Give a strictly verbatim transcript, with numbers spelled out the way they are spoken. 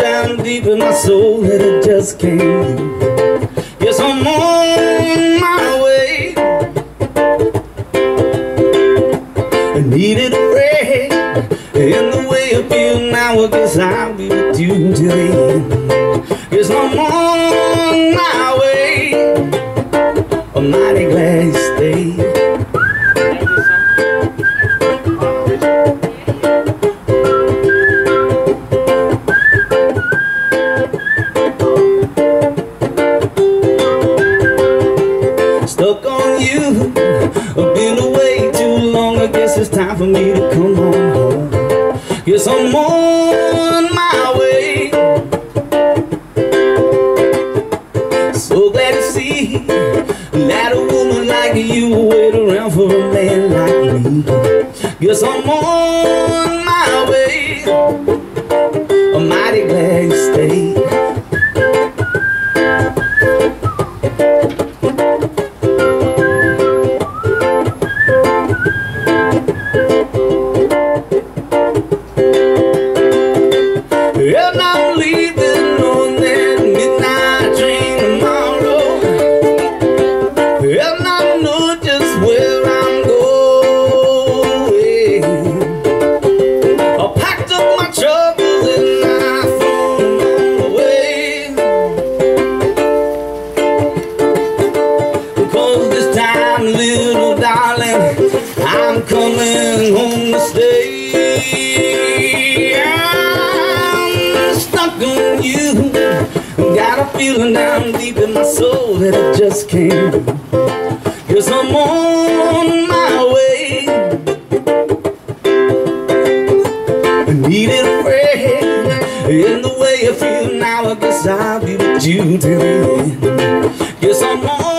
down deep in my soul that I just can't leave. Yes, I'm on my way. I needed a break, and the way I feel now, I guess I'll be with you till the end. Yes, I'm on my way. I'm mighty glad you stayed. Stuck on you, I've been away too long. I guess it's time for me to come on home. Yes, I'm on my way. So glad to see that a woman like you will wait around for a man like me. Yes, I'm on my way. I'm mighty glad you stayed. And I'm leaving on that midnight train tomorrow, and I know just where I'm going. I packed up my troubles and I threw them away, because this time, little darling, I'm coming home to stay. On you, got a feeling down deep in my soul that I just can't do. Yes, I'm on my way. I needed a friend, and the way I feel now, I guess I'll be with you till the end. Yes, I'm on